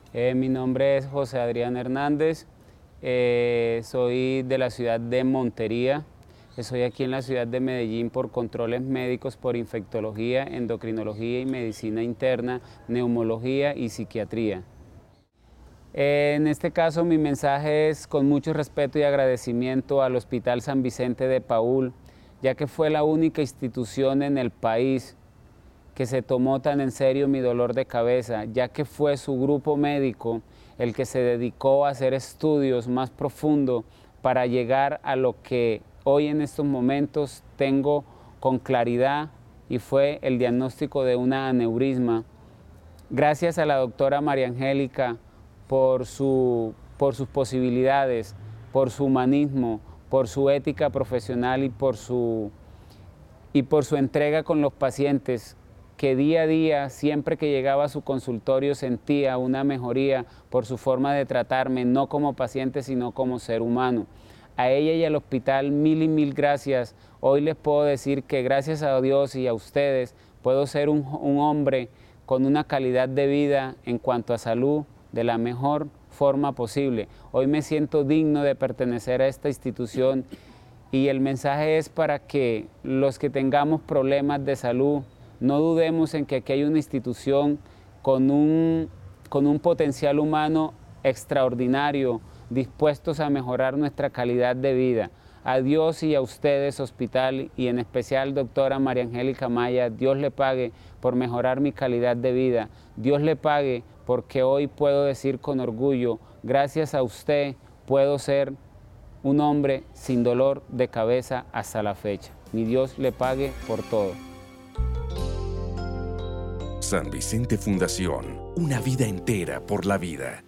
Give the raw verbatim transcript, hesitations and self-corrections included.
Eh, mi nombre es José Adrián Hernández, eh, soy de la ciudad de Montería, estoy aquí en la ciudad de Medellín por controles médicos por infectología, endocrinología y medicina interna, neumología y psiquiatría. Eh, en este caso mi mensaje es con mucho respeto y agradecimiento al Hospital San Vicente de Paúl, ya que fue la única institución en el país que se tomó tan en serio mi dolor de cabeza, ya que fue su grupo médico el que se dedicó a hacer estudios más profundos para llegar a lo que hoy en estos momentos tengo con claridad, y fue el diagnóstico de una aneurisma. Gracias a la doctora María Angélica por, su, por sus posibilidades, por su humanismo, por su ética profesional y por su, y por su entrega con los pacientes, que día a día, siempre que llegaba a su consultorio, sentía una mejoría por su forma de tratarme, no como paciente, sino como ser humano. A ella y al hospital, mil y mil gracias. Hoy les puedo decir que gracias a Dios y a ustedes, puedo ser un, un hombre con una calidad de vida en cuanto a salud de la mejor forma posible. Hoy me siento digno de pertenecer a esta institución, y el mensaje es para que los que tengamos problemas de salud, no dudemos en que aquí hay una institución con un, con un potencial humano extraordinario, dispuestos a mejorar nuestra calidad de vida. A Dios y a ustedes, hospital, y en especial doctora María Angélica Maya, Dios le pague por mejorar mi calidad de vida. Dios le pague porque hoy puedo decir con orgullo, gracias a usted puedo ser un hombre sin dolor de cabeza hasta la fecha. Mi Dios le pague por todo. San Vicente Fundación, una vida entera por la vida.